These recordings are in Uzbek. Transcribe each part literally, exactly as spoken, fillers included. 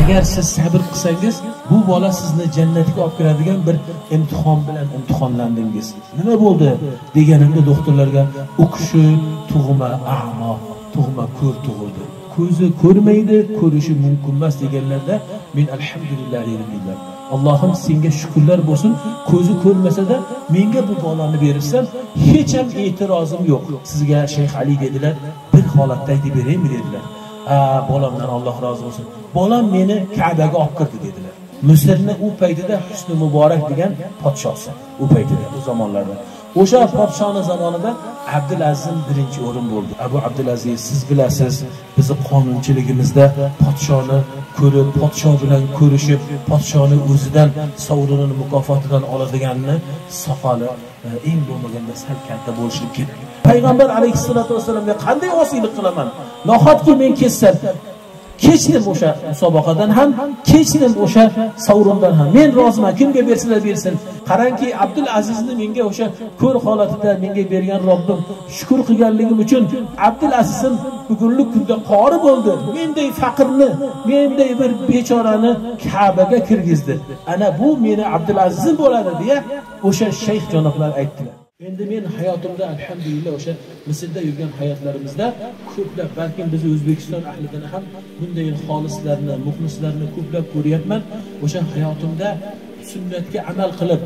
agar siz sabr qilsangiz bu bola sizni jannatga olib kiradigan bir imtihon bilan imtihonlandingiz. Nima bo'ldi deganimda doktorlarga u kishi tug'ma a'mo, tug'ma ko'r tug'ildi. Ko'zi ko'rmaydi, ko'rishi mumkin emas deganlarda men alhamdulillah deyman. Allohim senga shukrlar bo'lsin. Ko'zi ko'rmasa-da menga bu bolani beribsan, hech ham e'tirozim yo'q. Sizga Shayx Ali dedilar, bir holatda aytib beraymi dedilar. "A, bolamdan Alloh rozi bo'lsin. Bolam meni Ka'baga olib kirdi" dedilar. Misrni u paytida Husni Muborak degan podshosi, u paytida, u zamonlarda. O'sha podshoning zamonida Abdulaziz birinchi o'rin bo'ldi. Abu Abdulaziz, siz bilasiz, bizning qonunchiligimizda podshoni ko'rib, podsho bilan ko'rishib, podshoni o'zidan sovrinini, mukofotidan oladiganni soqoli eng bo'lmaganda sal katta bo'lishib ketdi. Payg'ambar alayhissalatu vasallamga qanday osiylik qilaman? Nahotki men kessam, kechdim o'sha musobaqadan ham, kechdim o'sha sovrindan ham. Men roziman, kimga bersalar bersin. Qarangki, Abdul Azizni menga o'sha ko'r holatida menga bergan Robbim shukr qilganligim uchun Abdul Azizim bugunlik kunda qori bo'ldi. Menday faqirni, menday bir bechorani Ka'baga kirgizdi. Ana bu meni Abdul Azizim bo'ladi deya o'sha shayx janoblar aytdilar. Endi men hayotimda alhamdulillah o'sha Misrda yurgan hayotlarimizda ko'plab, balki biz O'zbekiston ahlidan ham bunday xolislarni, muxlislarni ko'plab ko'ryapman. O'sha hayotimda sunnatga amal qilib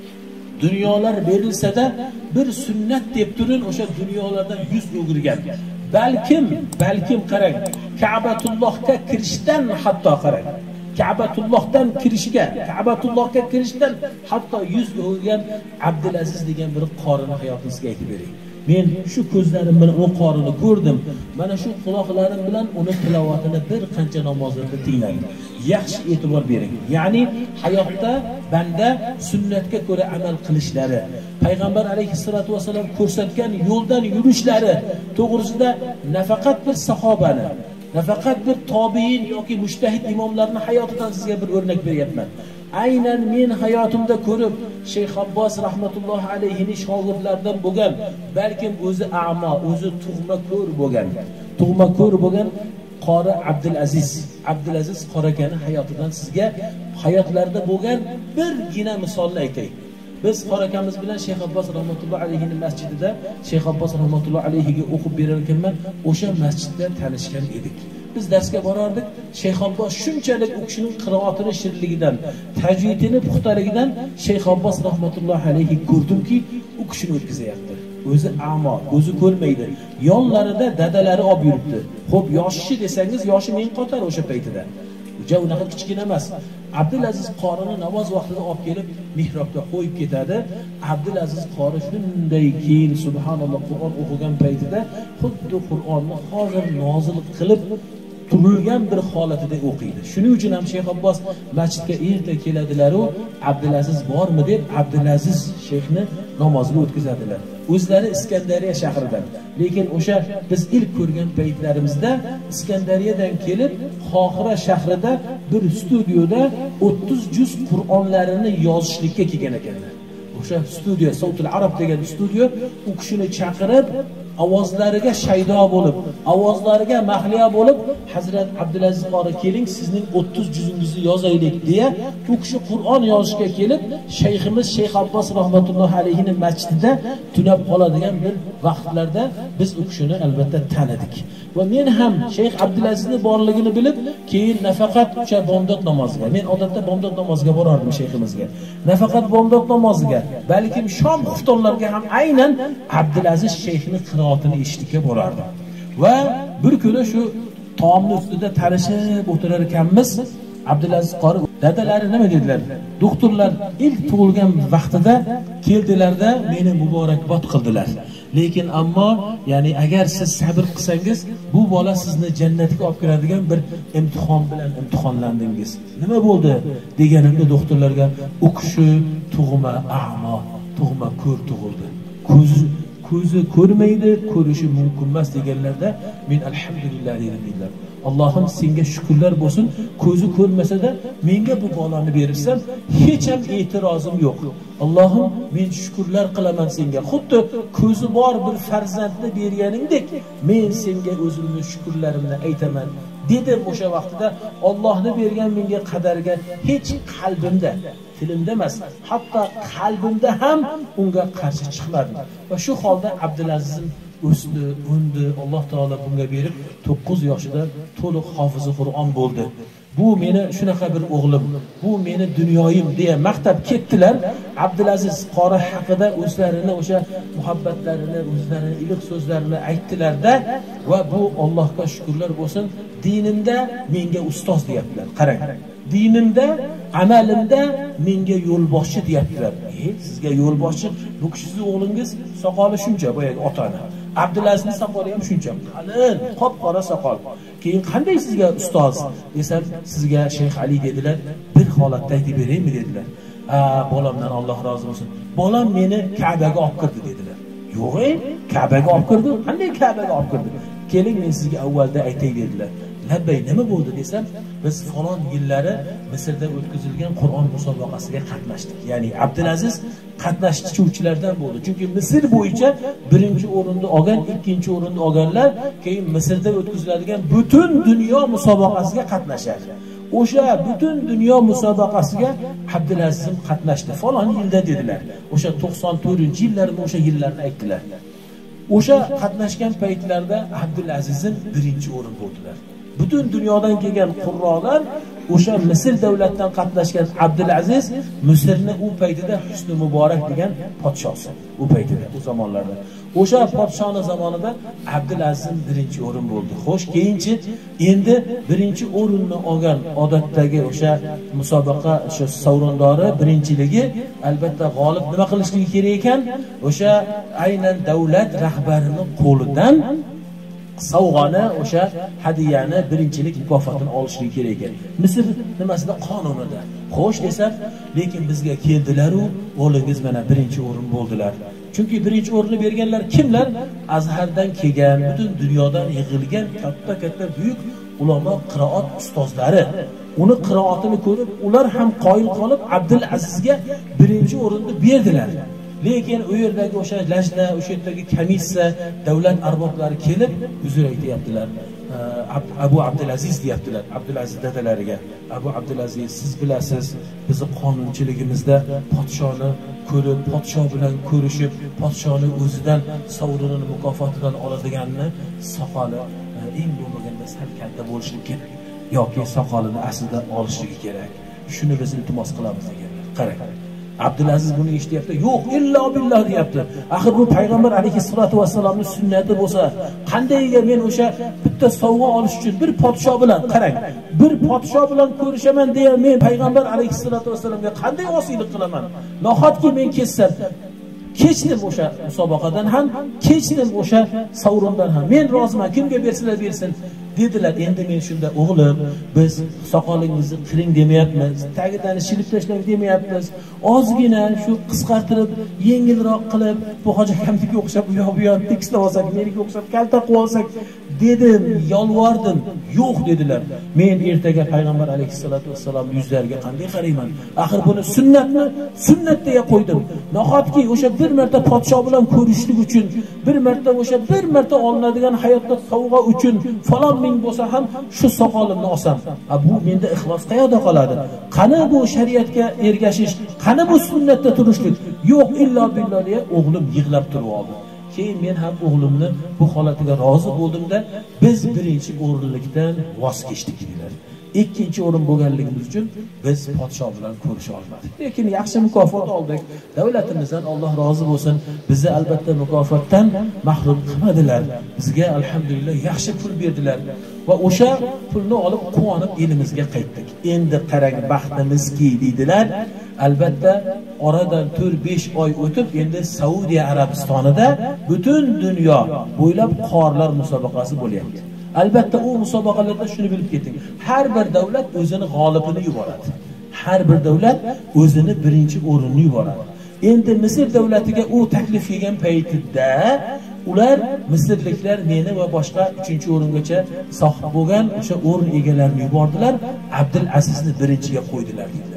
dunyolar berilsa-da bir sunnat deb turin o'sha dunyolardan yuz o'girgan. Balkim, balkim qarang, Ka'batullohga kirishdan hatto qarang. Ka'batullohdan kirishiga, Ka'batullohga kirishdan hatto yuz o'girgan Abdulaziz degan bir qorini hayotingizga aytib bering. Men shu ko'zlarim bilan u qorini ko'rdim. Mana shu quloqlarim bilan uni tilovatini bir qancha namozlarda tingladim. Yaxshi e'tibor bering. Ya'ni hayotda banda sunnatga ko'ra amal qilishlari, payg'ambar alayhissalatu vasallam ko'rsatgan yo'ldan yurishlari to'g'risida nafaqat bir sahobani, nafaqat bir tobiin yoki mujtahid imomlarning hayotidan sizga bir o'rnak beryapman. Aynan men hayotimda ko'rib, Shayx Abbos rahmatullohi alayhining shogirdlaridan bo'lgan, balkim o'zi a'mo, o'zi tug'ma ko'r bo'lgan, tug'ma ko'r bo'lgan qori Abdulaziz, Abdulaziz qorakani hayotidan sizga hayotlarida bo'lgan birgina misolni aytay. Biz qorakamiz bilan Shayx Abbos rahmatullohi alayhining masjidida Shayx Abbos rahmatullohi alayhiga o'qib berar ekanman, o'sha masjidda tanishgan edik. Biz darsga borardik. Shayx Abbos shunchalik u kishining qiroatini shirligidan, tajvidini puxtaligidan Shayx Abbos rahmatullohi alayhi ko'rdimki, u kishini o'tkazayapti. O'zi a'mo, o'zi ko'rmaydi. Yonlarida dadalari olib yuribdi. Xo'p, yoshi desangiz, yoshi men qator o'sha paytida. Ja unaqa kichkina emas. Abdulaziz qorini namoz vaqtida olib kelib mihrobga qo'yib ketadi. Abdulaziz qori shunday keyin subhanalloh Qur'on o'qigan paytida xuddi Qur'onni hozir nozil qilib turilgan bir holatida o'qiydi. Shuning uchun ham Shayx Abbos masjidga erta keladilar u Abdulaziz bormi deb Abdulaziz shayxni namozga o'tkazadilar. O'zlari Iskandariya shahridan. Lekin o'sha biz ilk ko'rgan paytlarimizda Iskandariyadan kelib Qohira shahrida bir studiyada o'ttiz juz Qur'onlarini yozishlikka kelgan ekanlar. O'sha studiyo, Sautul Arab degan studiyo, u kishini chaqirib ovozlariga shaydo bo'lib, ovozlariga mahliyo bo'lib, Hazrat Abdulaziz qori keling, sizning o'ttiz juzingizni yozaylik deya, u kishi Qur'on yozishga kelib, shayximiz Shayx Abbos rahmatullohi alayhining masjidida tunab qoladigan bir vaqtlarda biz u kishini albatta tanidik. Va men ham Shayx Abdulazizni borligini bilib, keyin nafaqat o'sha bomdod namoziga, men odatda bomdod namoziga borardim shayximizga. Nafaqat bomdod namoziga, balkim shom xuftonlarga ham aynan Abdulaziz shayxni qiroatini eshitishga borardim. Va bir kuni shu taomni ustida talashib o'tirar ekanmiz. Abdulaziz qori dadalari nima dedilar? Doktorlar ilk tug'ilgan vaqtida keldilarda meni muborakbod qildilar. Lekin ammo, ya'ni agar siz sabr qilsangiz, bu bola sizni jannatga olib kiradigan bir imtihon bilan imtihonlandingiz. Nima bo'ldi deganimda doktorlarga u kishi tug'ma a'mo, tug'ma ko'r tug'ildi. Ko'zi ko'zi ko'rmaydi, ko'rishi mumkin emas deganlarda men alhamdulillah deydilar. Allohim senga shukrlar bo'lsin. Ko'zi ko'rmasa-da menga bu bolani beribsan, hech ham e'tirozim yo'q. Allohim men shukrlar qilaman senga. Xuddi ko'zi bor bir farzandni berganingdek, men senga o'zimning shukrlarimni aytaman. dedim o'sha vaqtida. Allohni bergan menga qadarga hech qalbimda, tilimda emas, hatto qalbimda ham unga qarshi chiqmadim. Va shu holda Abdulazizim o'sdi, undi, Alloh taolo bunga berib to'qqiz yoshida to'liq hofizi Qur'on bo'ldi. Bu meni shunaqa bir o'g'lim, bu meni dunyoyim deya maqtab ketdilar. Abdulaziz qori haqida o'zlarini o'sha muhabbatlarini, o'zlarini iliq so'zlarini aytdilarda va bu Allohga shukrlar bo'lsin, dinimda menga ustoz deyaptilar. Qarang. Dinimda, amalimda menga yo'lboshchi deyaptilar. E, sizga yo'lboshchi, bu kishisiz o'g'lingiz soqoli shuncha, boyagi otani. Abdulazizning soqoli ham shuncha, qalin, qop-qora soqol. Keyin qanday sizga ustoz desam, sizga Shayx Ali dedilar, bir holatda aytib beraymi dedilar. A, bolamdan Alloh rozi bo'lsin. Bolam meni Ka'baga olib kirdi dedilar. Yo'q, ey, Ka'baga olib kirdi? Qanday Ka'baga olib kirdi? Keling, men sizga avvalda aytay dedilar. Labbay, nima bo'ldi desam, biz falon yillari Misrda o'tkazilgan Qur'on musobaqasiga qatnashdik. Ya'ni Abdulaziz qatnashuvchilardan bo'ldi. Chunki Misr bo'yicha birinchi o'rinni olgan, ikkinchi o'rinni olganlar keyin Misrda o'tkaziladigan butun dunyo musobaqasiga qatnashadi. O'sha butun dunyo musobaqasiga Abdulazizim qatnashdi. Falon yilda dedilar. O'sha to'qson to'rtinchi yillarni, o'sha yillarni aytdilar. O'sha qatnashgan paytlarda Abdulazizim birinchi o'rin bo'ldilar. Butun dunyodan kelgan qurrolar o'sha Misr davlatidan qatnashgan Abdulaziz Misrni u paytida Husni Muborak degan podshosi. U paytida, u zamonlarda. O'sha podshoning zamonida Abdulaziz birinchi o'rin bo'ldi. Xo'sh, keyinchi endi birinchi o'rinni olgan odatdagi o'sha musobaqa o'sha sovrindori birinchiligi albatta g'olib nima qilishligi kerak ekan? O'sha aynan davlat rahbarining qo'lidan sovg'ani, o'sha hadiyani, birinchilik mukofotini olishligi kerak ekan. Misr nimasida, qonunida. Xo'sh desam, lekin bizga keldilar-u, o'g'lingiz mana birinchi o'rin bo'ldilar. Chunki birinchi o'rinni berganlar kimlar? Azhardan kelgan, butun dunyodan yig'ilgan katta-katta buyuk ulamo, qiroat ustozlari. Uni qiroatini ko'rib, ular ham qoyil qolib Abdulazizga birinchi o'rinni berdilar. Lekin u yerdagi o'sha lajna, o'sha yerdagi komissiya, davlat arboblari kelib uzr aytayaptilar. Abu Abdulaziz deyaptilar, Abdulaziz dadalariga. Abu Abdulaziz, siz bilasiz, bizni qonunchiligimizda podshoni ko'rib, podsho bilan ko'rishib, podshoni o'zidan sovrinini, mukofotidan oladiganni soqoli eng bo'lmaganda sal katta bo'lishi kerak yoki soqolini aslida olishligi kerak. Shuni biz iltimos qilamiz deganlar. Qarang. Abdulaziz buni eshityapti. Yo'q, illo billah deyapti. Axir bu payg'ambar alayhisolatu vassalomning sunnati bo'lsa, qandayga men o'sha bitta sovg'a olish uchun bir podsho bilan, qarang, bir podsho bilan ko'rishaman deya men payg'ambar alayhisolatu vassalomga qanday osiylik qilaman? Nahotki men kessam, kechdim o'sha musobaqadan ham, kechdim o'sha sovrindan ham. Men roziman, kimga bersalar bersin dedilar. Endi men shunda, o'g'lim, biz soqolingizni qiring demayapmiz, tagidan shilib tashlang demayapmiz. Ozgina shu qisqartirib, yengilroq qilib, bu hoji akamnikiga o'xshab u yoq bu yoqni tekislab olsak, meniga o'xshab kalta qilib olsak dedim, yolvordim. Yo'q dedilar. Men ertaga payg'ambar alayhisolatu vassalom yuzlariga qanday qarayman? Axir buni sunnatni sunnat deya qo'ydim. Nahotki o'sha bir marta podsho bilan ko'rishlik uchun, bir marta o'sha bir marta olinadigan hayotda sovg'a uchun falon ming bo'lsa ham shu soqolimni olsam, bu menda ixlos qayerda qoladi? Qani bu shariatga ergashish, qani bu sunnatda turishlik? Yo'q, illo billah deya o'g'lim yig'lab turib oldi. Keyin men ham o'g'limni bu holatiga rozi bo'ldimda, biz birinchi o'rinlikdan voz kechdik dedilar. Ikkinchi o'rin bo'lganligimiz uchun biz podsho bilan ko'risha olmadik. Lekin yaxshi mukofot oldik. Davlatimizdan Alloh rozi bo'lsin. Bizni albatta mukofotdan mahrum qilmadilar. Bizga alhamdulillah yaxshi pul berdilar va o'sha pulni olib quvonib elimizga qaytdik. Endi qarang baxtimizki dedilar. Albatta oradan to'rt besh oy o'tib, endi Saudiya Arabistonida butun dunyo bo'ylab qorlar musobaqasi bo'lyapti. Albatta u musobaqalarda shuni bilib keting. Har bir davlat o'zini g'olibini yuboradi. Har bir davlat o'zini birinchi o'rinni yuboradi. Endi Misr davlatiga u taklif kelgan paytida ular misrliklar meni va boshqa uchinchi o'ringacha sohib bo'lgan o'sha o'rin egalarini yubordilar. Abdulazizni birinchiga qo'ydilar dedilar.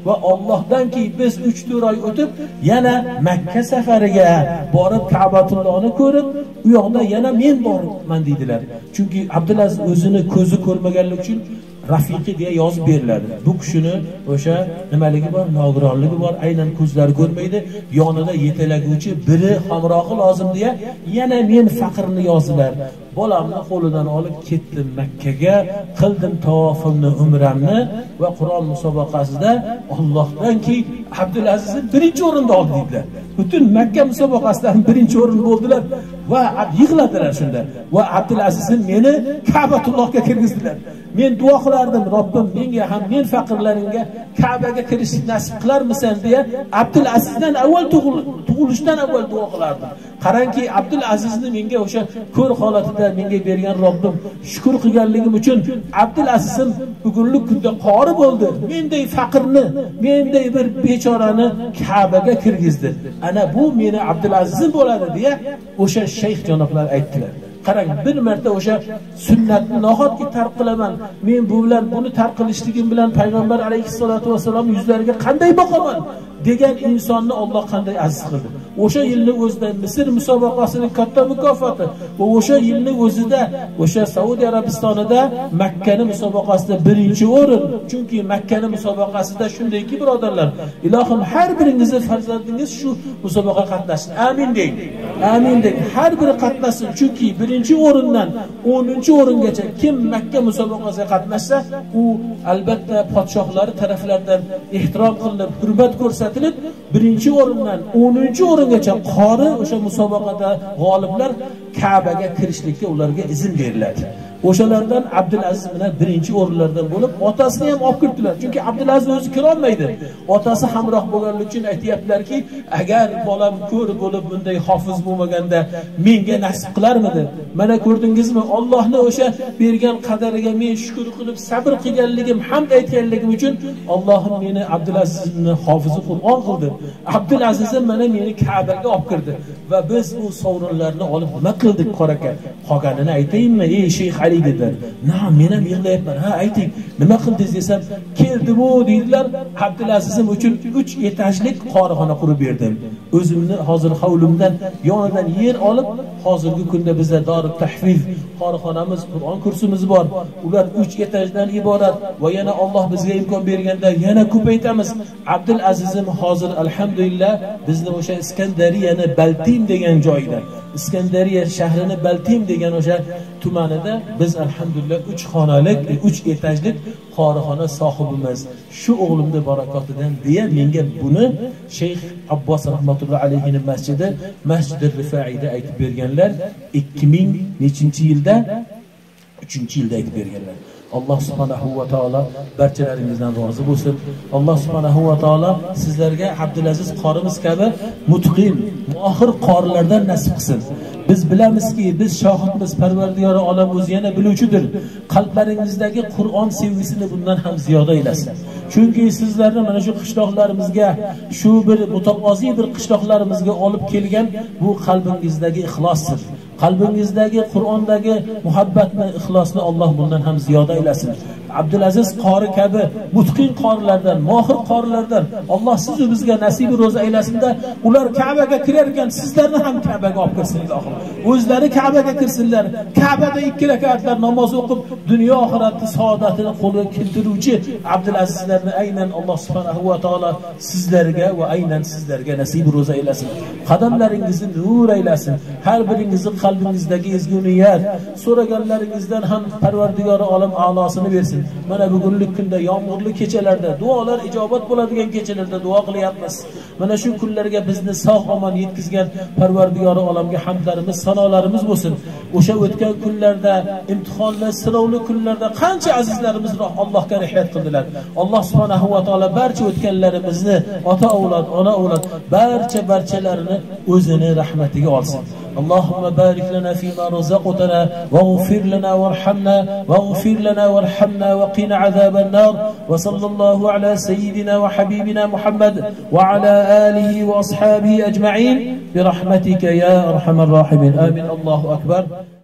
va Allohdanki biz uch to'rt oy o'tib yana Makka safariga borib Ka'batullohni ko'rib, u yoqda yana men borman deydilar. Chunki Abdulaziz o'zini ko'zi ko'rmaganlik uchun rafiqi deya yozib beriladi. Bu kishini o'sha nimaligi bor, nogironligi bor, aynan ko'zlari ko'rmaydi, yonida yetalaguvchi biri hamrohi lozim deya yana men faqirni yozdilar. Bolamni qo'lidan olib ketdim Makkaga, qildim tavofimni, umramni va Qur'on musobaqasida Allohdanki Abdulazizni birinchi o'rinda oldi dedilar. Butun Makka musobaqasidan birinchi o'rin bo'ldilar va yig'ladilar shunda. Va Abdulazizni meni Ka'batullohga kirgizdilar. Men duo qilardim, Robbim menga ham men faqirlaringga Ka'baga kirishni nasib qilarmisan deya Abdulazizdan avval tug'ilishdan avval duo qilardim. Qarangki, Abdulazizni menga o'sha ko'r holatida menga bergan Robbim shukr qilganligim uchun Abdulazizim bugunlik kunda qori bo'ldi. Menday faqirni, menday bir bechorani Ka'baga kirgizdi. Ana bu meni Abdulazizim bo'ladi deya o'sha shayx janoblar aytdilar. Qarang, bir marta o'sha sunnatni nahotki tark qilaman, men bu bilan buni tark qilishligim bilan payg'ambar alayhissalatu vasallam yuzlariga qanday boqaman degan insonni Alloh qanday aziz qildi. O'sha yilni o'zida Misr musobaqasining katta mukofoti va o'sha yilni o'zida o'sha Saudiya Arabistonida Makkani musobaqasida birinchi o'rin. Chunki Makkani musobaqasida shundayki birodarlar, ilohim har biringizni farzandingiz shu musobaqa qatnashsin. Amin deng. Amin deng. Har biri qatnashsin. Chunki birinchi o'rindan o'ninchi o'ringacha kim Makka musobaqasiga qatnashsa, u albatta podshohlari taraflaridan ehtirom qilinib, hurmat ko'rsatilib, birinchi o'rindan o'ninchi o'ringacha qori o'sha musobaqada g'oliblar Ka'baga kirishlikka ularga izn beriladi. O'shalardan Abdulaziz bilan birinchi o'rinlardan bo'lib, otasini ham olib kirdilar. Chunki Abdulaziz o'zi kira olmaydi. Otasi hamroh bo'lganligi uchun aytayaptilarki, agar bolam ko'r bo'lib bunday hofiz bo'lmaganda menga nasib qilarmidi? Mana ko'rdingizmi? Allohning o'sha bergan qadariga men shukr qilib, sabr qilganligim, hamd aytganligim uchun Allohim meni Abdulazizni hofizi Qur'on qildi. Abdulazizim mana meni Ka'baga olib kirdi va biz bu sovrinlarni olib nima qildik qoraka? Qolganini aytaymi? Ey Shayx Ali dedilar. "Na'am, men ham yig'layapman. Ha, ayting. Nima qildingiz?" desam, "Keldim-u" dedilar. Abdulazizim uchun uch etajlik qorixona qurib berdim. O'zimni hozir hovlimdan yonidan yer olib, hozirgi kunda bizda Dorut Tahfiz qorixonamiz, Qur'on kursimiz bor. Ular uch etajdan iborat va yana Alloh bizga imkon berganda yana ko'paytamiz. Abdulazizim hozir alhamdulillah bizni o'sha Iskandariyani Baltim degan joyda, Iskandariya shahrini Baltim degan o'sha tumanida biz alhamdulillah uch xonalik, uch etajlik qorixona sohibimiz. Shu o'g'limning barakotidan deya menga buni Shayx Abbos rahmatullohi alayhining masjidi, Masjid-i Rifaiyda aytib berganlar. ikki ming nechinchi yilda? uchinchi yilda aytib berganlar. Alloh subhanahu va taolo barchalaringizdan rozi bo'lsin. Alloh subhanahu va taolo sizlarga Abdulaziz qorimiz kabi mutqin, mohir qorilardan nasib qilsin. Biz bilamizki, biz shohidmiz, Parvardigori olam o'zi yana biluvchidir. Qalblaringizdagi Qur'on sevgisini bundan ham ziyoda aylasin. Chunki sizlarni mana shu qishloqlarimizga, shu bir mutaqoziy bir qishloqlarimizga olib kelgan bu qalbingizdagi ixlosdir. Qalbingizdagi Qur'ondagi muhabbatni, ixlosni Alloh bundan ham ziyoda aylasin. Abdulaziz qori kabi mutqin qorilardan, mohir qorilardan Alloh sizni bizga nasibi ro'za aylasin-da, ular Ka'baga kirar ekan sizlarni ham Ka'baga olib kirsin ilohim. O'zlari Ka'baga kirsinlar. Ka'bada ikki rakatlar namoz o'qib, dunyo oxiratning saodatini qo'lga keltiruvchi Abdulazizlarni aynan Alloh subhanahu va taolo sizlarga va aynan sizlarga nasibi ro'za aylasin. Qadamlaringizni nur aylasin. Har biringizning qalbingizdagi ezgu niyat, so'raganlaringizdan ham Parvardigori olam a'losini bersin. Mana bugunlik kunda yomg'irli kechalarda, duolar ijobat bo'ladigan kechalarda duo qilyapmiz. Mana shu kunlarga bizni sog' omon yetkazgan Parvardigori olamga hamdlarimiz, sanolarimiz bo'lsin. O'sha o'tgan kunlarda, imtihonli, sinovli kunlarda qancha azizlarimiz Allohga rihoyat qildilar. Alloh subhanahu va taolo barcha o'tganlarimizni, ota avlod, ona avlod barcha barchalarini o'zini rahmatiga olsin. Allahumma barik lana fima razaqtana waghfir lana warhamna waghfir lana warhamna wa qina azaban nar wa sallallahu ala sayyidina wa habibina Muhammad wa ala alihi wa ashabihi ajma'in bi rahmatika ya arhamar rahimin. Amin. Allahu akbar.